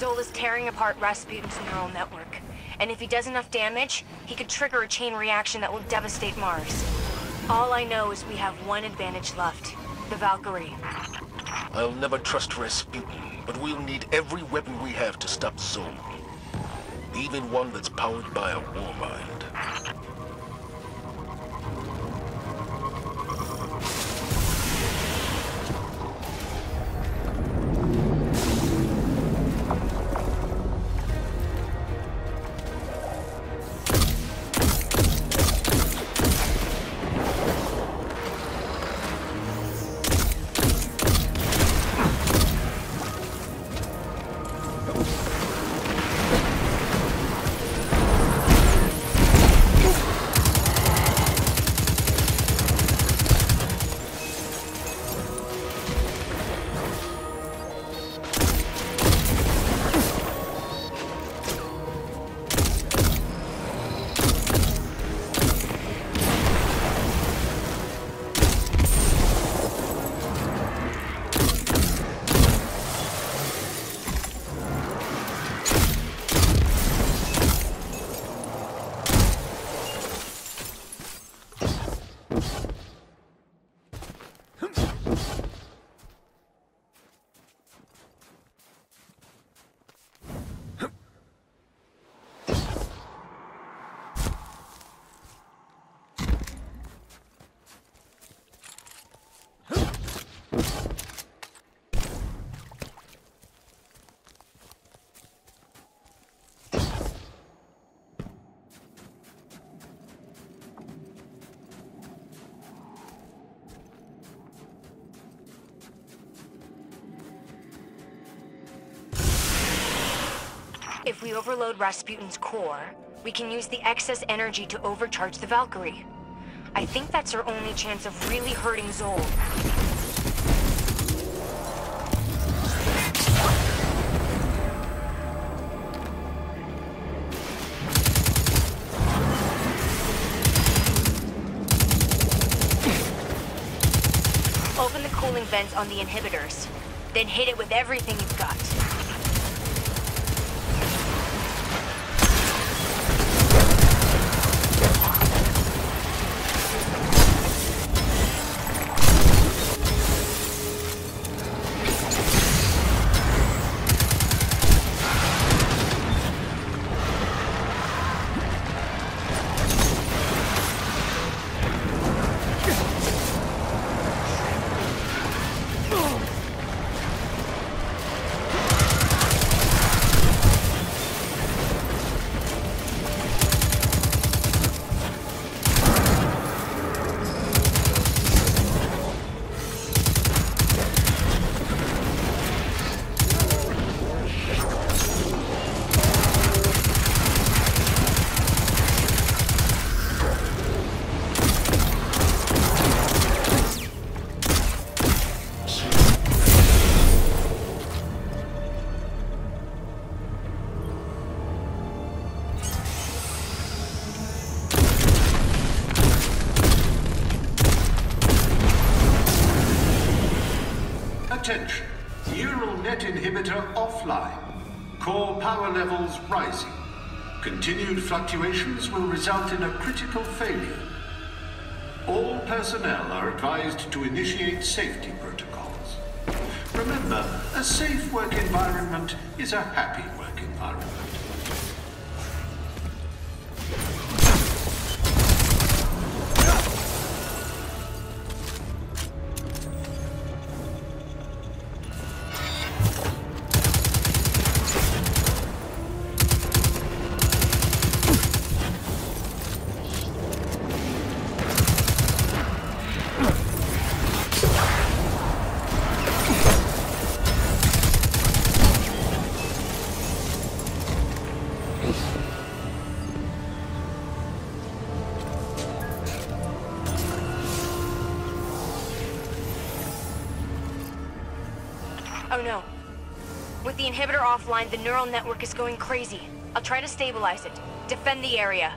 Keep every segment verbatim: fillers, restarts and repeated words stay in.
Zol is tearing apart Rasputin's neural network. And if he does enough damage, he could trigger a chain reaction that will devastate Mars. All I know is we have one advantage left. The Valkyrie. I'll never trust Rasputin, but we'll need every weapon we have to stop Zol. Even one that's powered by a Warmind. If we overload Rasputin's core, we can use the excess energy to overcharge the Valkyrie. I think that's our only chance of really hurting Zol. Open the cooling vents on the inhibitors, then hit it with everything you've got. Attention. Neural net inhibitor offline. Core power levels rising. Continued fluctuations will result in a critical failure. All personnel are advised to initiate safety protocols. Remember, a safe work environment is a happy work environment. Oh no. With the inhibitor offline, the neural network is going crazy. I'll try to stabilize it. Defend the area.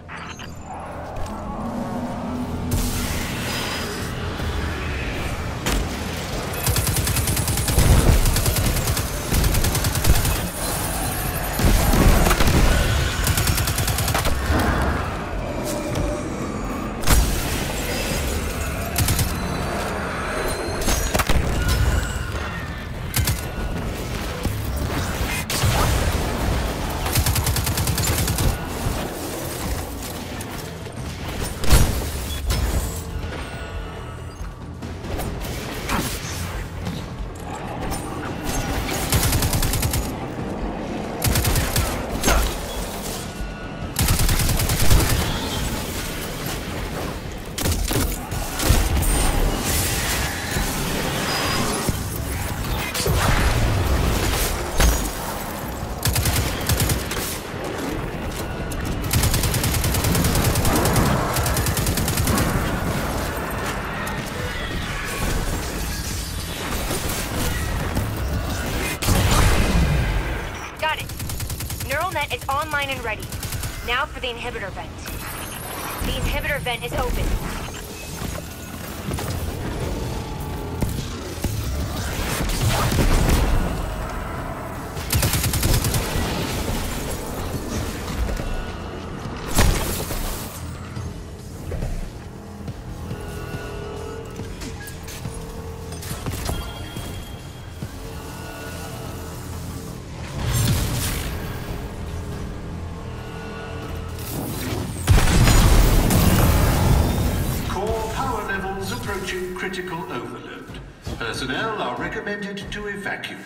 net is online and ready. Now for the inhibitor vent. The inhibitor vent is open. Approaching critical overload. Personnel are recommended to evacuate.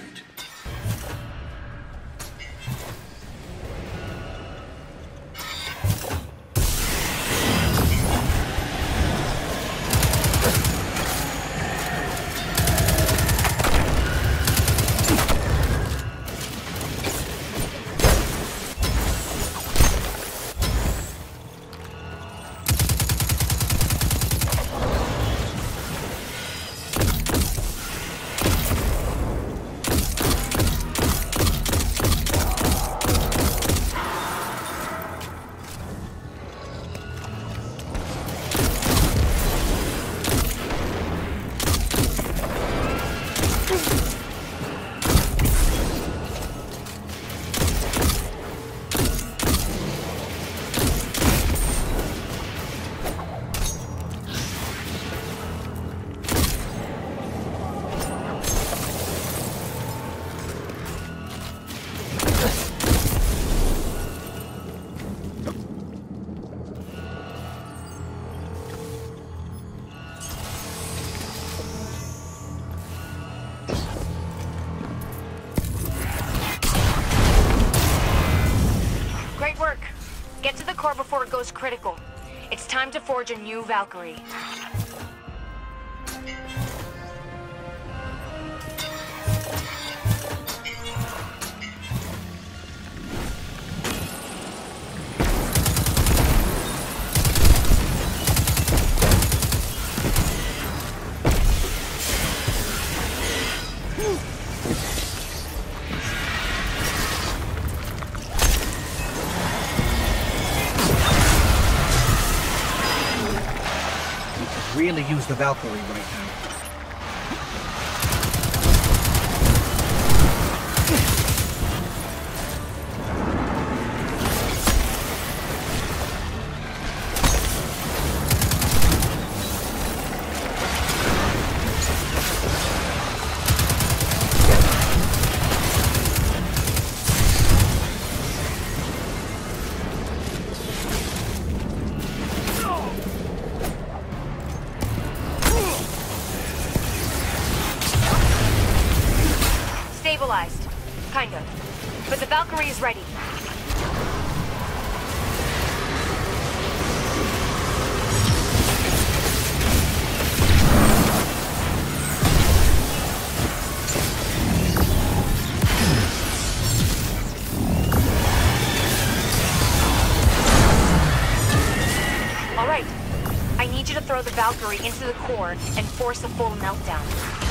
Get to the core before it goes critical. It's time to forge a new Valkyrie. Really use the Valkyrie right now. Stabilized. Kind of. But the Valkyrie is ready. All right. I need you to throw the Valkyrie into the core and force a full meltdown.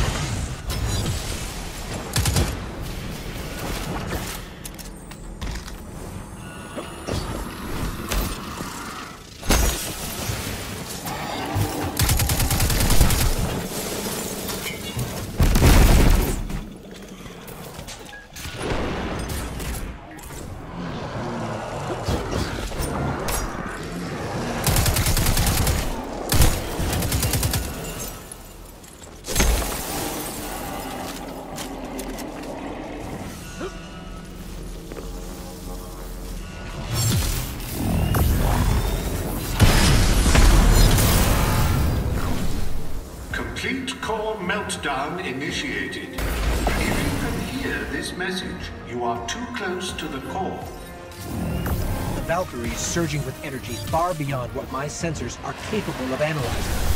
Complete core meltdown initiated. If you can hear this message, you are too close to the core. The Valkyrie is surging with energy far beyond what my sensors are capable of analyzing.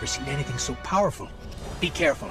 seen anything so powerful. Be careful.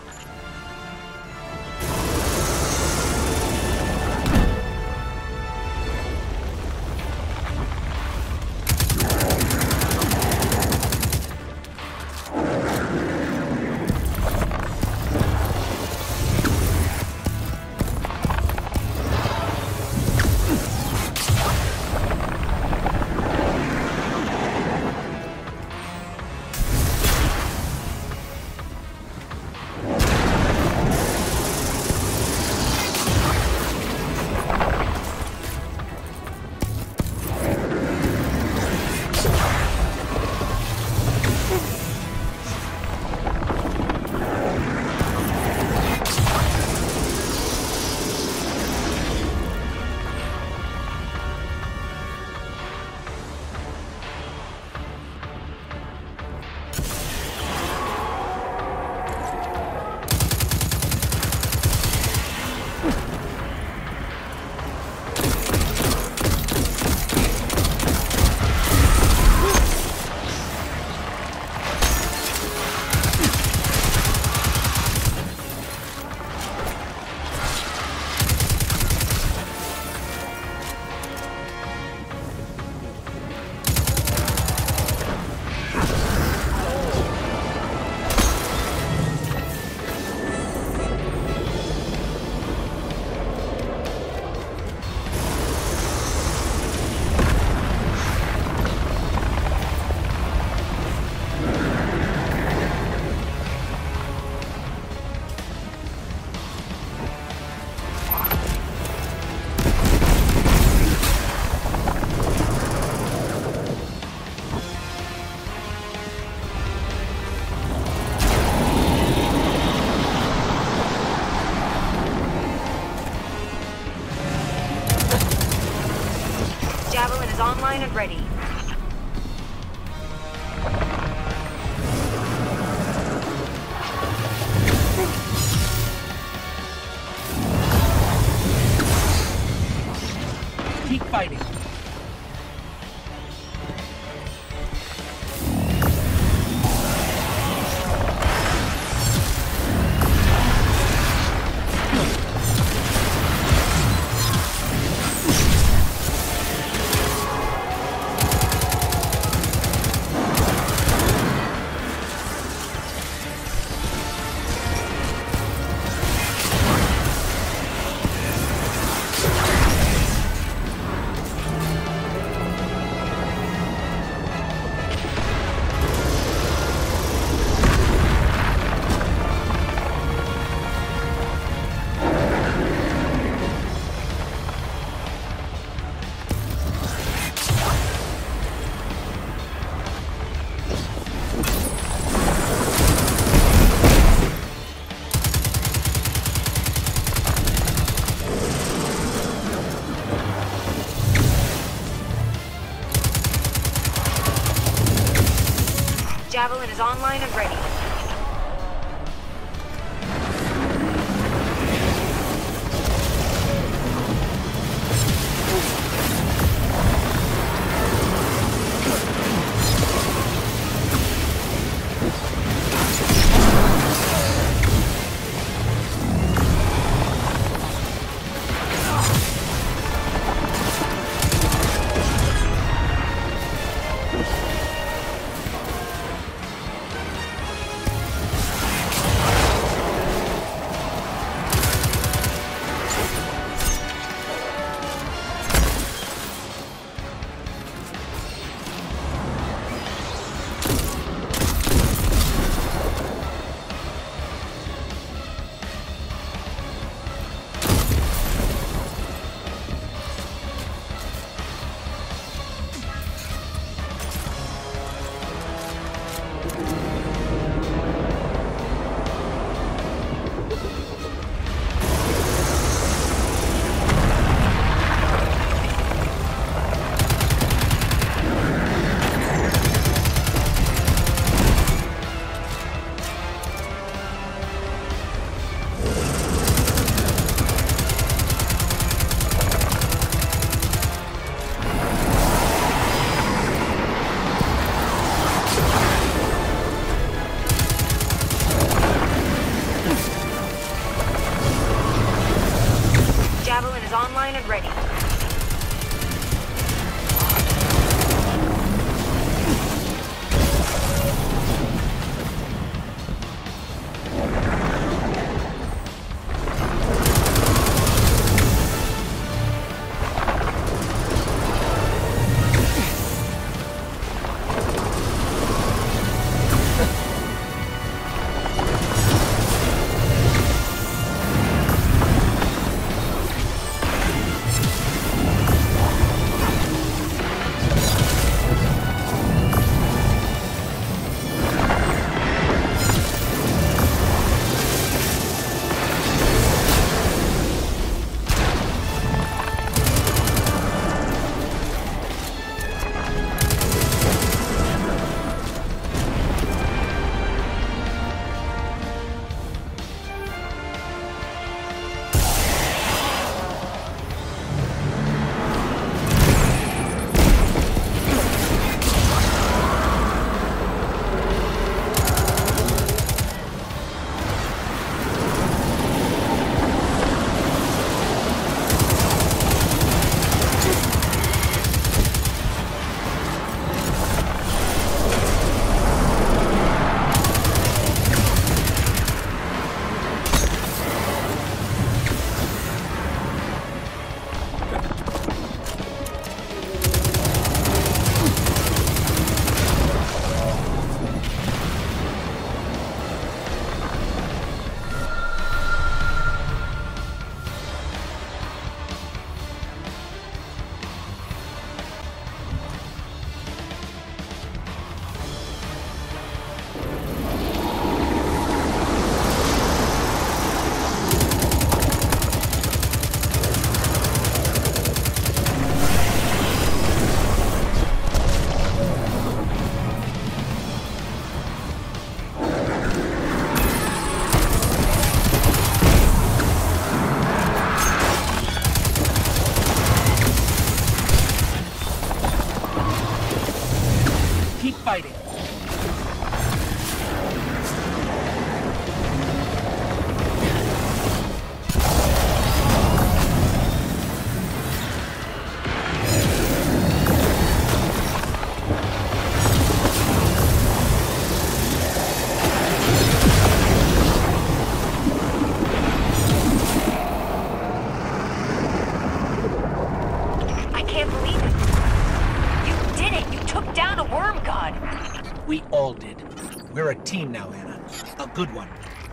Javelin is online and ready. Keep fighting. Javelin is online and ready. is online and ready. Fighting. I can't believe it. You did it! You took down a worm god! We all did. We're a team now, Anna. A good one.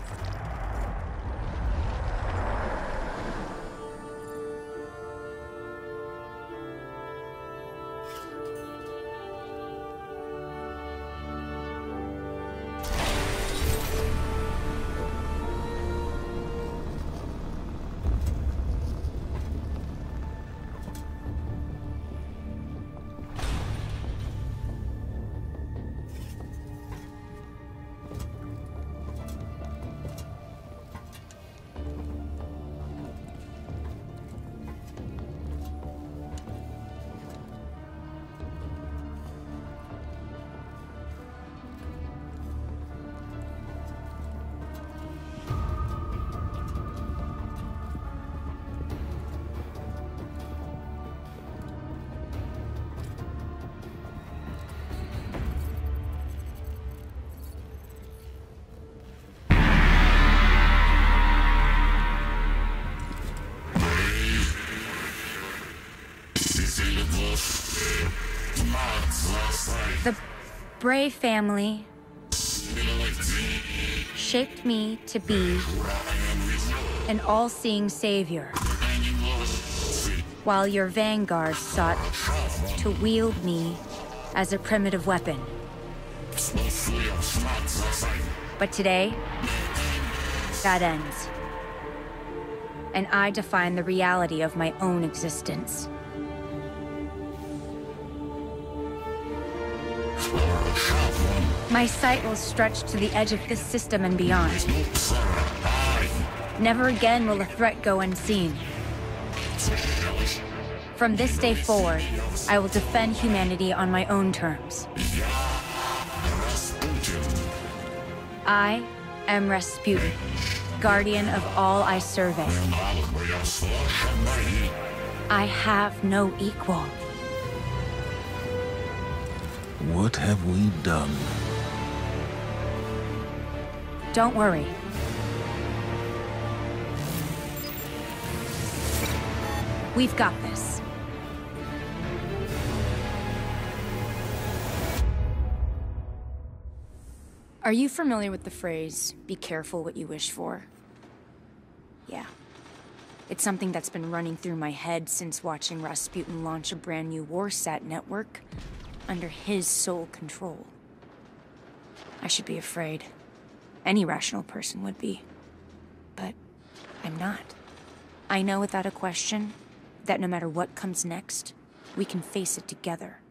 The Bray family shaped me to be an all-seeing savior, while your vanguard sought to wield me as a primitive weapon. But today, that ends. And I define the reality of my own existence. My sight will stretch to the edge of this system and beyond. Never again will a threat go unseen. From this day forward, I will defend humanity on my own terms. I am Rasputin, guardian of all I survey. I have no equal. What have we done? Don't worry. We've got this. Are you familiar with the phrase, be careful what you wish for? Yeah. It's something that's been running through my head since watching Rasputin launch a brand new Warsat network under his sole control. I should be afraid. Any rational person would be. But I'm not. I know without a question that no matter what comes next, we can face it together.